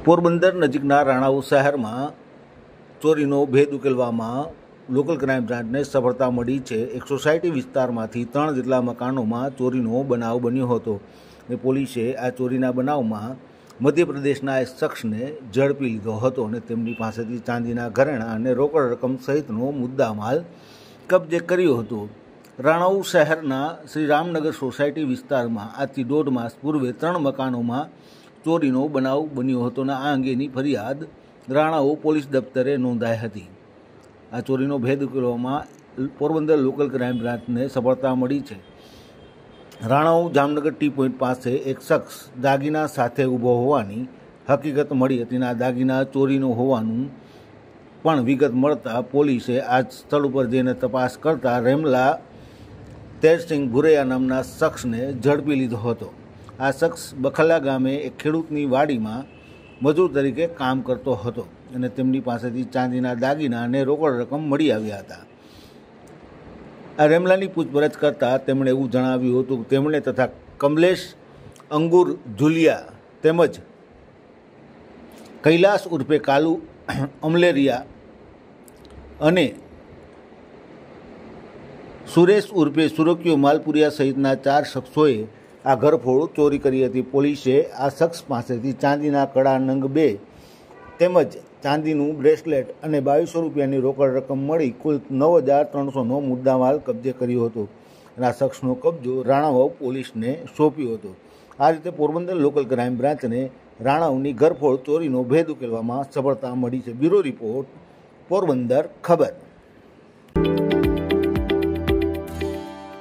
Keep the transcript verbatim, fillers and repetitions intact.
પોરબંદર નજીકના રાણાઉ શહેરમાં ચોરીનો ભેદ ઉકેલવામાં લોકલ ક્રાઇમ બ્રાન્ચને સફળતા મળી છે। એક સોસાયટી વિસ્તારમાંથી ત્રણ જેટલા મકાનોમાં ચોરીનો બનાવ બન્યો હતો અને પોલીસે આ ચોરીના બનાવમાં મધ્યપ્રદેશના એક શખ્સને ઝડપી લીધો હતો અને તેમની પાસેથી ચાંદીના ઘરેણાં અને રોકડ રકમ સહિતનો મુદ્દામાલ કબજે કર્યો હતો। રાણાઉ શહેરના શ્રી રામનગર સોસાયટી વિસ્તારમાં આજથી દોઢ માસ પૂર્વે ત્રણ મકાનોમાં ચોરીનો બનાવ બન્યો હતો અને આ અંગેની ફરિયાદ રાણાઉ પોલીસ દફતરે નોંધાઈ હતી। આ ચોરીનો ભેદ ઉકેલવામાં પોરબંદર લોકલ ક્રાઇમ બ્રાન્ચને સફળતા મળી છે। રાણાઉ જામનગર ટી પોઈન્ટ પાસે એક શખ્સ દાગીના સાથે ઊભો હોવાની હકીકત મળી હતી અને આ દાગીના ચોરીનો હોવાનું પણ વિગત મળતા પોલીસે આ સ્થળ ઉપર જઈને તપાસ કરતા રેમલા તેજસિંહ ભુરૈયા નામના શખ્સને ઝડપી લીધો હતો। આ શખ્સ બખલા ગામે એક ખેડૂતની વાડીમાં મજૂર તરીકે કામ કરતો હતો અને તેમની પાસેથી ચાંદીના દાગીના અને રોકડ રકમ મળી આવ્યા હતા। આ રેમલાની પૂછપરછ કરતાં તેમણે એવું જણાવ્યું હતું કે તેમણે તથા કમલેશ અંગુર ઝુલિયા તેમજ કૈલાસ ઉર્ફે કાલુ અમલેરિયા અને સુરેશ ઉર્ફે સુરકીયો માલપુરિયા સહિતના ચાર શખ્સોએ આ ઘરફોડ ચોરી કરી હતી। પોલીસે આ શખ્સ પાસેથી ચાંદીના કડા નંગ બે તેમજ ચાંદીનું બ્રેસલેટ અને બાવીસો રૂપિયાની રોકડ રકમ મળી કુલ નવ હજાર ત્રણસોનો મુદ્દામાલ કબજે કર્યો હતો અને આ શખ્સનો કબજો રાણાવાવ પોલીસને સોંપ્યો હતો। આ રીતે પોરબંદર લોકલ ક્રાઇમ બ્રાન્ચને રાણાઉની ઘરફોડ ચોરીનો ભેદ ઉકેલવામાં સફળતા મળી છે। બ્યુરો રિપોર્ટ, પોરબંદર ખબર।